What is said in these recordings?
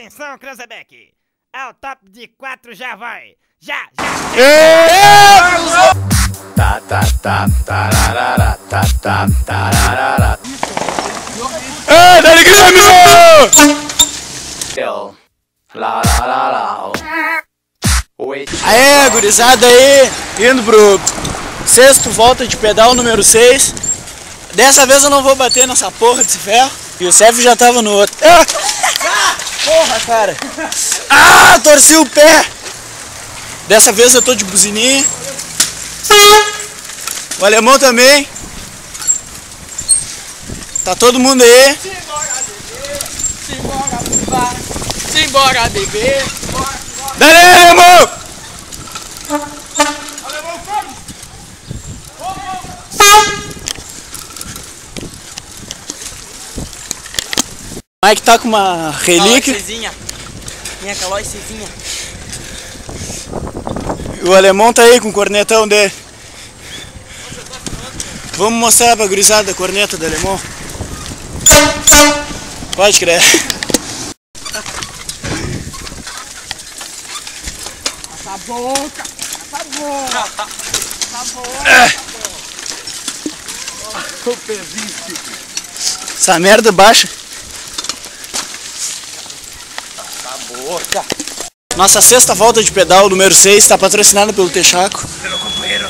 Atenção, Cranzebeck. Ao top de 4 já vai. Já. Tá, tá, tá, tararara, tá, tá, tararara. Ei, dá-lhe Grêmio! Lá, lá, lá, lá. Aê, gurizada aí, indo pro sexto volta de pedal número 6. Dessa vez eu não vou bater nessa porra desse ferro. E o Cef já tava no outro. Porra, cara. Torci o pé. Dessa vez eu tô de buzininha. O alemão também. Tá todo mundo aí. Simbora beber. Dale, alemão! O Mike tá com uma relíquia. Minha calóicezinha. E o alemão tá aí com o cornetão dele. Vamos mostrar pra gurizada a corneta do alemão. Pode crer. Essa boca. Essa merda baixa. Nossa sexta volta de pedal, número 6, está patrocinada pelo Texaco. Pelo companheiro.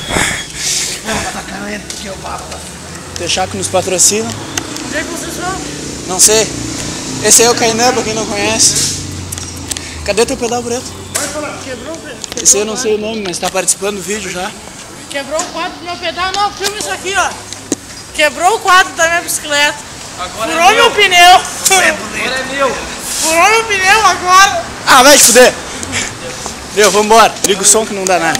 Texaco nos patrocina. Onde é que vocês vão? Não sei. Esse aí é o Kainan, pra quem não conhece. Cadê teu pedal preto? Quebrou Esse aí eu não sei o nome, mas tá participando do vídeo já. Quebrou o quadro do meu pedal. Não, filma isso aqui, ó. Quebrou o quadro da minha bicicleta. Furou meu pneu. Agora é meu. Furou meu pneu agora. Vai te fuder! Deu, vambora. Liga o som que não dá nada.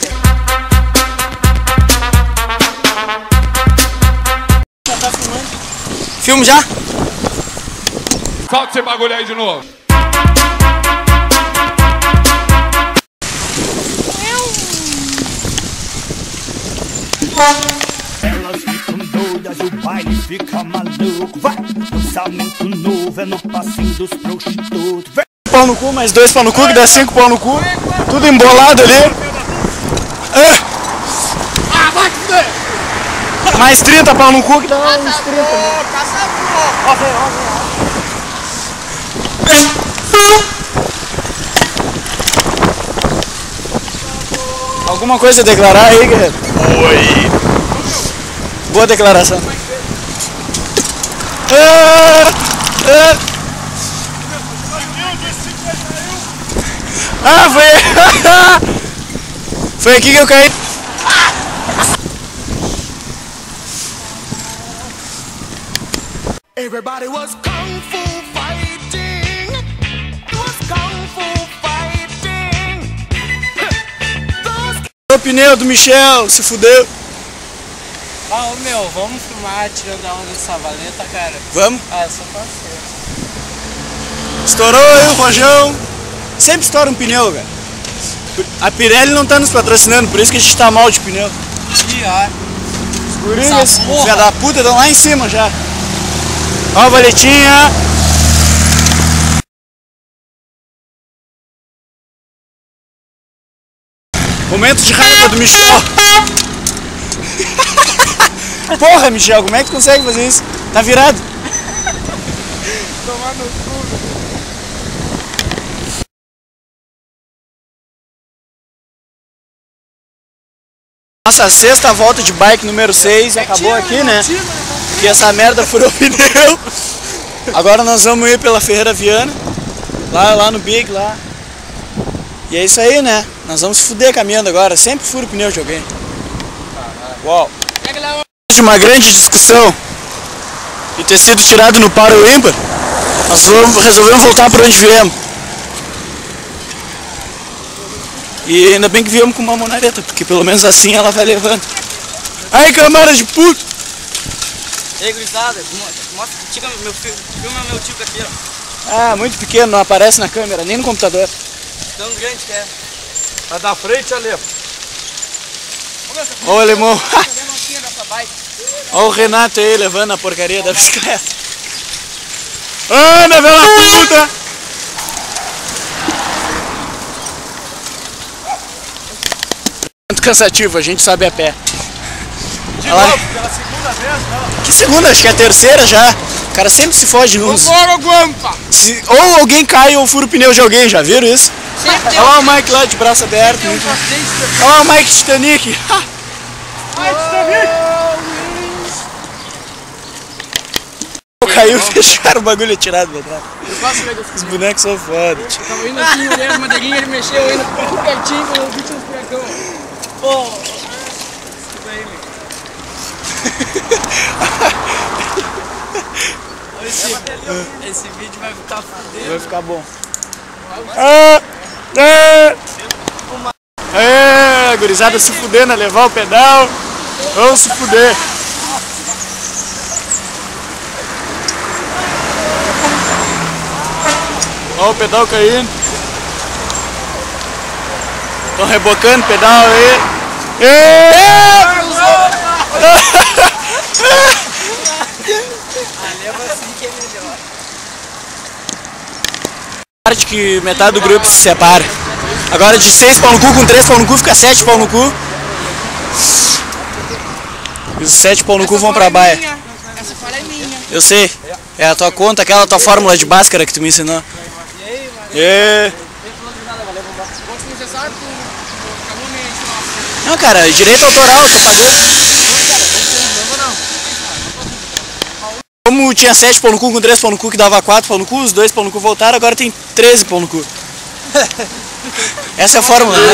Já tá filmando? Filme já? Solta esse bagulho aí de novo. Elas ficam doidas e o baile fica maluco. Vai, lançamento novo é no passinho dos prostitutos. Pau no cu, mais 2 pau no cu, que dá 5 pau no cu. Tudo embolado ali. Vai te fuder. Mais 30 pau no cu, que dá uns 30. Alguma coisa a declarar aí, guerreiro? Oi. Boa declaração. Foi aqui que eu caí. Everybody was kung fu fighting. It was kung fu fighting. O pneu do Michel, se fudeu. Ô meu, vamos filmar tirando a onda dessa valeta, cara. Vamos? Eu sou parceiro. Estourou aí o rojão. Sempre estoura um pneu, cara. A Pirelli não tá nos patrocinando, por isso que a gente tá mal de pneu. Pior. Os guris, Essa porra. filha da puta, estão lá em cima já. Ó a valetinha. Momento de raiva do Michel. Porra, Michel, como é que tu consegue fazer isso? Tá virado. Tomar no cu. Nossa sexta volta de bike número 6 acabou aqui, né? E essa merda furou o pneu. Agora nós vamos ir pela Ferreira Viana. Lá no Big, lá. E é isso aí, né? Nós vamos se fuder caminhando agora. Sempre fura o pneu de alguém. Uau. De uma grande discussão e ter sido tirado no par ou ímpar, nós resolvemos voltar para onde viemos. E ainda bem que viemos com uma monareta, porque pelo menos assim ela vai levando. Ai, camada de puto! Ei, gurizada, mostra, filma meu tio aqui, ó. Muito pequeno, não aparece na câmera, nem no computador. Tão grande que é. Tá da frente, Ale. Ó o alemão. Ó o Renato aí levando a porcaria da bicicleta. Anda, pela puta! cansativo, a gente sobe a pé. De Olha lá. novo, pela segunda vez, não. Que segunda? Acho que é a terceira já. O cara sempre se foge nos... Bora, Guampa! Ou alguém cai ou fura o pneu de alguém, já viram isso? Sempre Olha lá o Mike lá de braço aberto. Olha lá o Mike Titanic. Caiu e fecharam o bagulho tirado da trás. Os bonecos são foda. Tava indo assim, olhei as madeirinhas, ele mexeu, indo pertinho com o bicho do furacão. Pô! Isso aí, meu. Esse vídeo vai ficar fudendo. Vai ficar bom. A gurizada se fudendo a levar o pedal. Vamos se fuder. Olha o pedal caindo. Estão rebocando o pedal aí. Leva assim que é melhor. Parte que metade do grupo se separa. Agora de 6 pau no cu com 3 pau no cu fica 7 pau no cu. E os 7 pau no cu vão pra baia. Essa fora é minha. Eu sei. É a tua conta, aquela tua fórmula de Bhaskara que tu me ensinou. Não, cara, direito autoral, tu pagou. Como tinha 7 pau no cu com 3 pau no cu que dava 4 pau no cu, os 2 pau no cu voltaram, agora tem 13 pau no cu. Essa é a fórmula, né?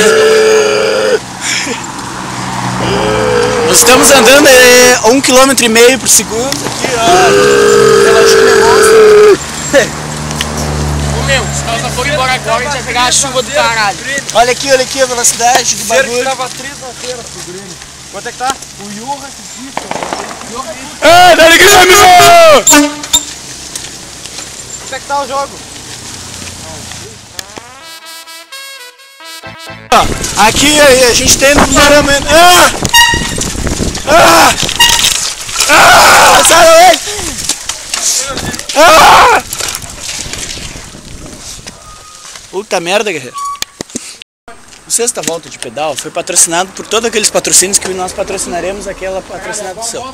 Nós estamos andando 1,5 km por segundo. Aqui, ó. Reloginho é monstro. Ô meu, se nós não for embora agora, a gente vai pegar a chuva do caralho. Olha aqui a velocidade do bagulho. Tava 3 na feira pro Grêmio. Quanto é que tá? O Yurra que disse. Dale Grêmio! Quanto é que tá o jogo? Aqui a gente tem no paramento. Sai daí! Puta merda, guerreiro. O Sexta Volta de Pedal foi patrocinado por todos aqueles patrocínios que nós patrocinaremos aquela patrocinação.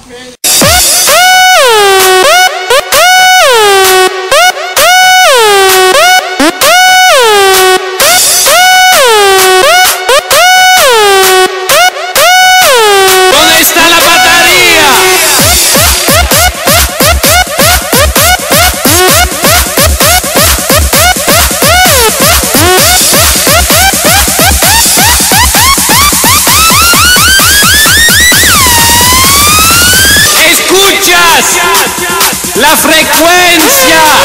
¿Dónde está la batería? ¿Escuchas la frecuencia?